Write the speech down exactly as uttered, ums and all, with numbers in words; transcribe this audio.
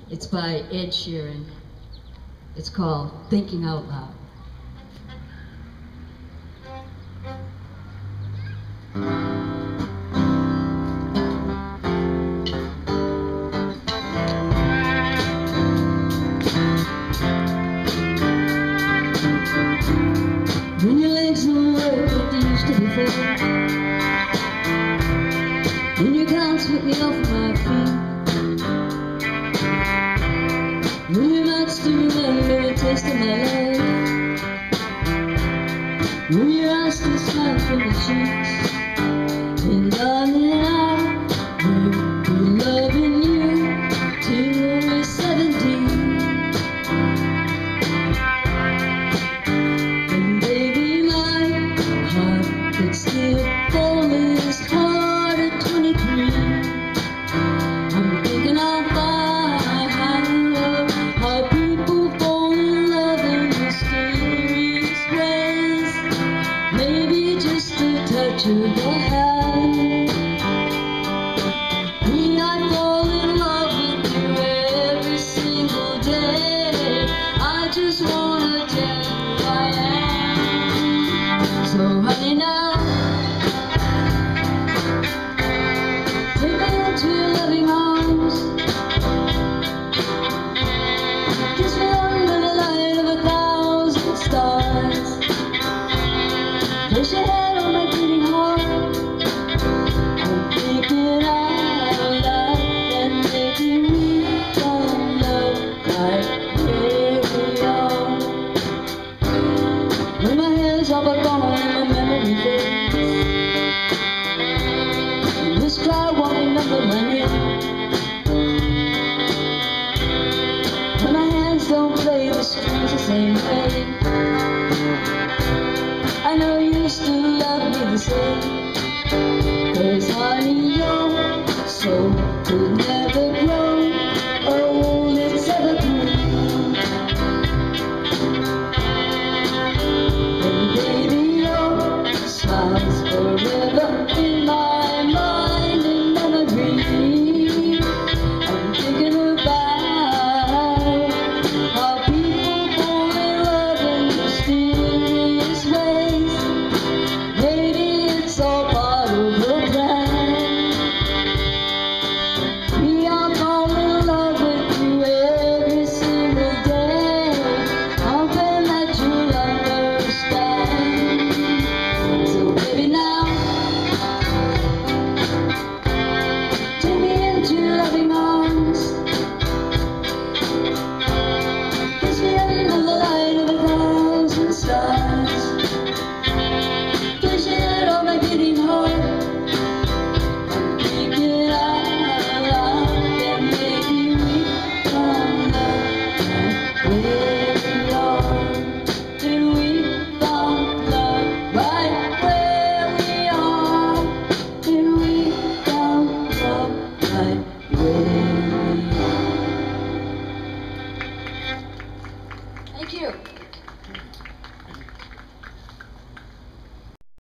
It's by Ed Sheeran. It's called Thinking Out Loud. When your legs don't work like they used to before, when you can't sweep me off my feet, when you're not still remember the taste of my life, when your eyes still smile from the cheeks, and darling, I will be loving you till we're seventeen. And baby, my heart could still fall as hard at twenty-three. I'm thinking of how people fall in love in mysterious ways. Maybe just a touch of your hand. Me, I fall in love with you every single day. I just wanna tell you who I am. So honey, now take me into your loving arms. Kiss me under the light of a thousand stars. Place your head on my beating heart. I'm thinking out loud and maybe we can love like we are. When my hands are but gone and my memory fades, and this crowd won't remember my name. When my hands don't play the strings the same way, I know you still love me the same. 'Cause honey, your soul could never grow old, it's evergreen. And baby, your smile's forever in my mind and memory. I'm thinking about how people fall in love in mysterious ways. Maybe it's all part of the plan. We are falling in love with you every single day, hoping that you'll understand. So baby, now take me into your loving arms. Kiss me under the light of a thousand stars. Place your head on my beating heart. I'm thinking out loud that maybe we can love like we are. Till we found love right where we are. Till we found love right where we are. Thank you.